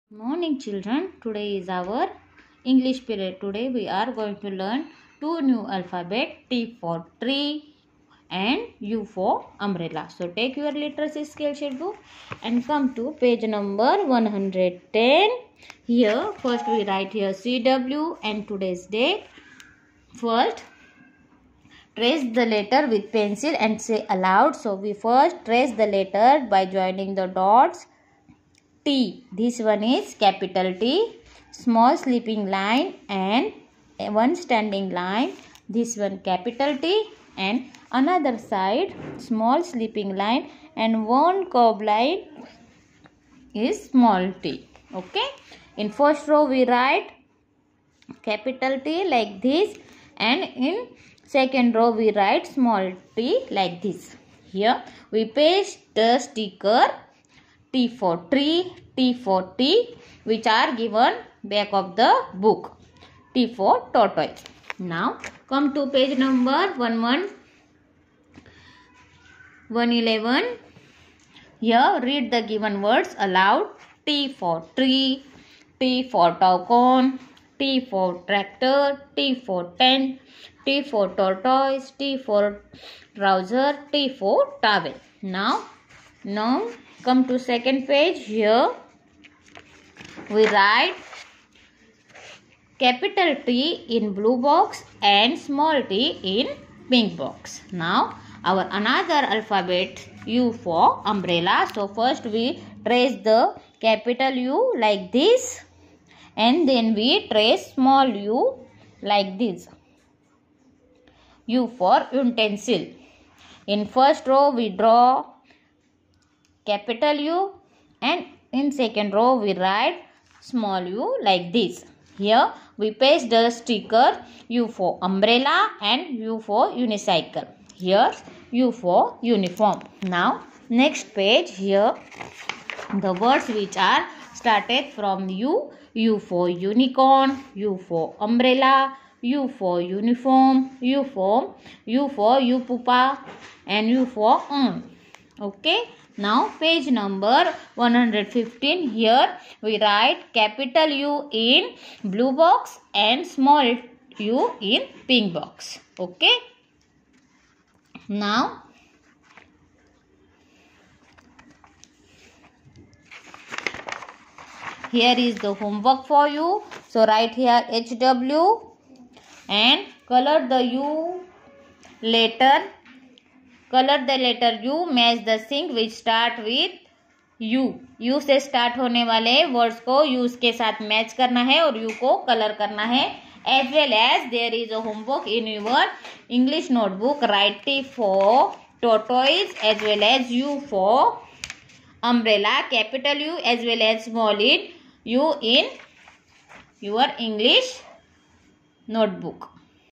Morning children, today is our English period. Today we are going to learn two new alphabet, T for tree and U for umbrella. So take your literacy scale sheet book and come to page number 110. Here first we write here CW and today's date. First trace the letter with pencil and say aloud. So we first trace the letter by joining the dots. T. This one is capital T, small sleeping line and one standing line. This one capital T and another side small sleeping line and one curved line is small t. Okay. In first row we write capital T like this and in second row we write small t like this. Here we paste the sticker T for tree, T for tea, which are given back of the book. T for tortoise. Now come to page number 111. Here read the given words aloud. T for tree, T for toucan, T for tractor, T for tent, T for tortoise, T for trouser, T for towel. Now come to second page. Here we write capital T in blue box and small t in pink box. Now our another alphabet U for umbrella. So first we trace the capital U like this and then we trace small u like this. U for utensil. In first row we draw capital U and in second row we write small u like this. Here we paste the sticker U for umbrella and U for unicycle. Here U for uniform. Now next page. Here the words which are started from U. U for unicorn, U for umbrella, U for uniform, U for pupa and U for Okay. Now page number 115. Here we write capital U in blue box and small u in pink box. Okay. Now here is the homework for you. So write here HW and color the U letter. Color the letter U, match the thing which start with U. U से start होने वाले words को use के साथ match करना है और U को color करना है. As well as there is a homework in your English notebook. Write T for tortoise as well as U for umbrella, capital U as well as small U in your English notebook.